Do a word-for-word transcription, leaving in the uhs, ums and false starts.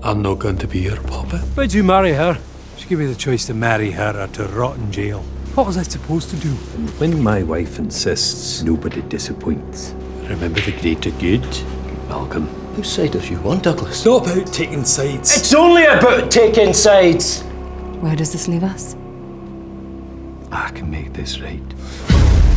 I'm not going to be your puppet. Why'd you marry her? She gave me the choice to marry her or to rot in jail. What was I supposed to do? When my wife insists, nobody disappoints. Remember the greater good, Malcolm? Whose side does you want, Douglas? It's not about taking sides. It's only about taking sides! Where does this leave us? I can make this right.